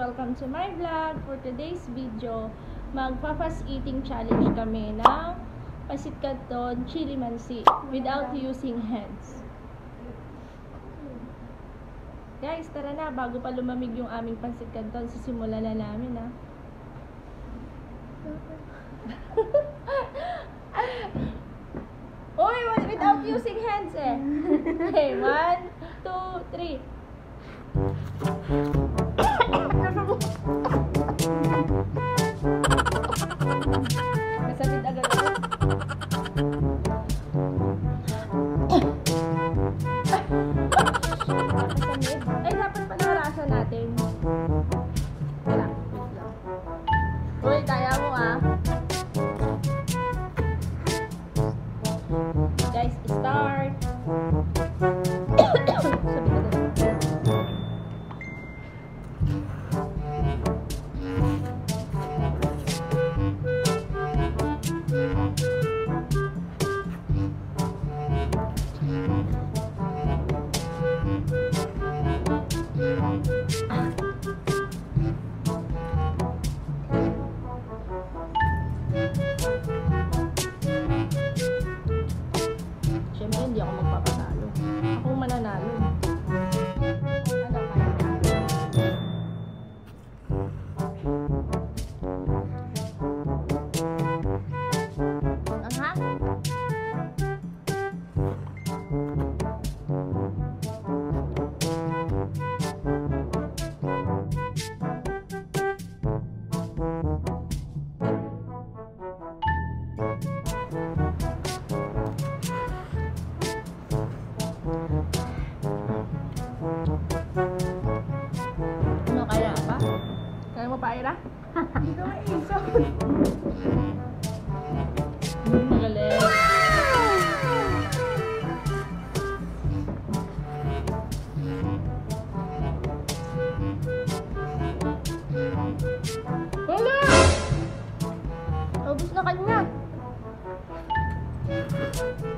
Welcome to my vlog. For today's video, magpa-fast eating challenge kami ng Pancit Canton chili mansi without using hands. Guys, tara na, bago pa lumamig yung aming Pancit Canton, sisimulan na namin ha. Uy, without using hands eh. Okay, 1, 2, 3. Kasabit agad ako. Nakasamid. Ay, dapat pala harasan natin. Wala, wait lang. Uy, kaya mo ah. Guys, start. Sabit agad. Siyempre, hindi ako magpapatalo. Ako mananalo. Ano kaya? Aha? Ano kaya pa? Kaya mo pa, Ira? Hindi ko maisap. Magaling. Wala! Ubus na kanya.